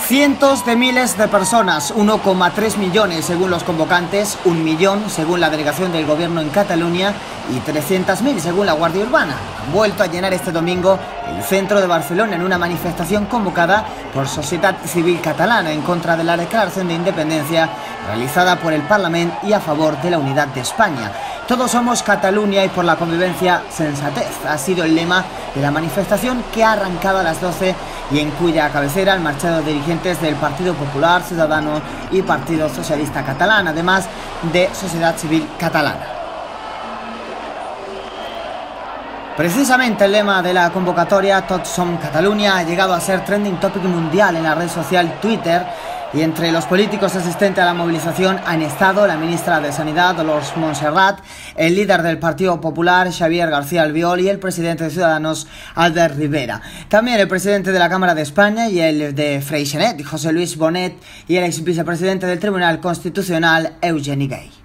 Cientos de miles de personas, 1,3 millones según los convocantes, 1 millón según la delegación del gobierno en Cataluña y 300.000 según la Guardia Urbana, han vuelto a llenar este domingo el centro de Barcelona en una manifestación convocada por Societat Civil Catalana en contra de la declaración de independencia realizada por el Parlamento y a favor de la unidad de España. Todos somos Cataluña y por la convivencia sensatez ha sido el lema de la manifestación que ha arrancado a las 12 y en cuya cabecera han marchado dirigentes del Partido Popular, Ciudadanos y Partido Socialista Catalán, además de Sociedad Civil Catalana. Precisamente el lema de la convocatoria Tots som Catalunya ha llegado a ser trending topic mundial en la red social Twitter, y entre los políticos asistentes a la movilización han estado la ministra de Sanidad, Dolors Montserrat, el líder del Partido Popular, Xavier García Albiol, y el presidente de Ciudadanos, Albert Rivera. También el presidente de la Cámara de España y el de Freixenet, José Luis Bonet, y el ex vicepresidente del Tribunal Constitucional, Eugeni Gay.